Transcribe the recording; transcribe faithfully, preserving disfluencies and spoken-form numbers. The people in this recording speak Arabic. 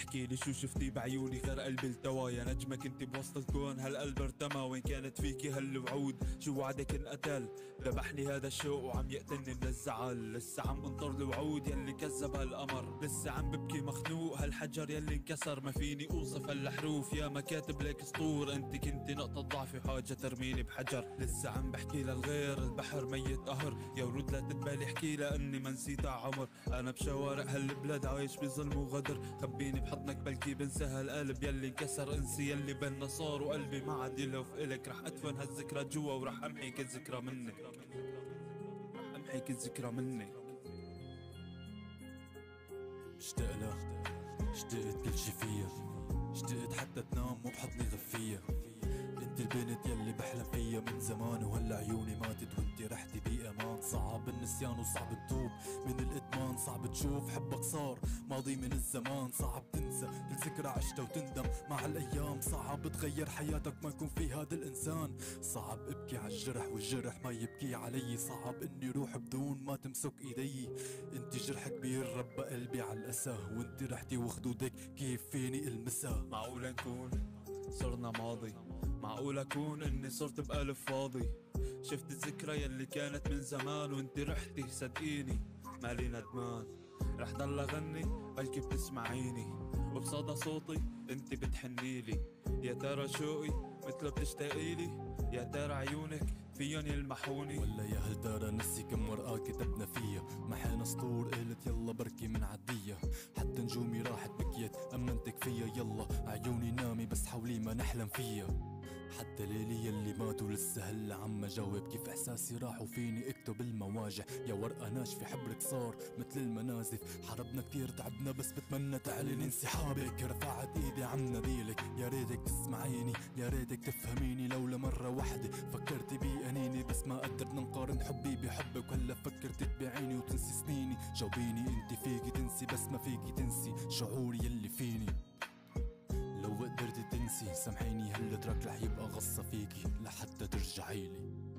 احكيلي شو شفتي بعيوني غير قلبي التوى، يا نجمة كنتي بوسط الكون هالقلب ارتمى، وين كانت فيكي هالوعود؟ شو وعدك انقتل؟ ذبحني هذا الشوق وعم يقتلني من الزعل، لسه عم انطر الوعود يلي كذب هالقمر، لسه عم ببكي مخنوق هالحجر يلي انكسر، ما فيني اوصف هالحروف يا ما كاتب لك سطور، انت كنتي نقطة ضعفي حاجة ترميني بحجر، لسه عم بحكي للغير البحر ميت قهر، يا ورود لا تتبالي احكي لاني ما نسيت عمر، انا بشوارع هالبلاد عايش بظلم وغدر، خبيني بحضنك بلكي بنسى هالقلب يلي انكسر، انسي يلي بينا صار وقلبي ما عاد يلهف الك، رح ادفن هالذكرى جوا ورح امحيك الذكرى منك، رح امحيك الذكرى منك. اشتاق لها، اشتقت كل شي فيها، اشتقت حتى تنام مو بحضني غفية، انت البنت يلي بحلم فيها من زمان، وهلا عيوني ماتت وانت رحتي بأمان، صعب النسيان وصعب تتوب من الادمان، صعب تشوف حبك صار ماضي من الزمان، صعب تنسى كل ذكرى عشتها وتندم مع الايام، صعب تغير حياتك ما يكون في هذا الانسان، صعب ابكي على الجرح والجرح ما يبكي علي، صعب اني روح بدون ما تمسك ايدي، انت جرح كبير ربى قلبي على الاسى، وانت رحتي وخدودك كيف فيني المسها. معقول نكون صرنا ماضي؟ معقول اكون اني صرت بقلب فاضي؟ شفت الذكرى يلي كانت من زمان وانت رحتي، صدقيني مالي ندمان، رح ضل اغني بلكي بتسمعيني، وبصدى صوتي انت بتحنيلي، يا ترى شوقي مثل بتشتاقيلي، يا ترى عيونك فيهم يلمحوني، ولا يا هل ترى نسي كم ورقة كتبنا فيها، محينا سطور قالت يلا بركي من عدية، حتى نجومي راحت بكيت امنتك فيا، يلا عيوني نامي بس حولي ما نحلم فيها، حتى ليلي يلي ماتوا لسه هلا عم جاوب كيف احساسي راح وفيني اكتب المواجع، يا ورقة ناشفة حبرك صار مثل المنازف، حربنا كتير تعبنا بس بتمنى تعلن انسحابك، رفعت ايدي عم ناديلك يا ريتك تسمعيني، يا ريتك تفهميني، لولا مرة وحدة فكرتي بي انيني، بس ما قدرت نقارن حبي بحبك، وهلا فكرت تبيعيني وتنسي سنيني، جاوبيني انت فيكي تنسي بس ما فيكي تنسي شعوري يلي فيني، لو قدرتي تنسي سامحيني هالترك رح يبقى غصة فيكي لحتى ترجعيلي.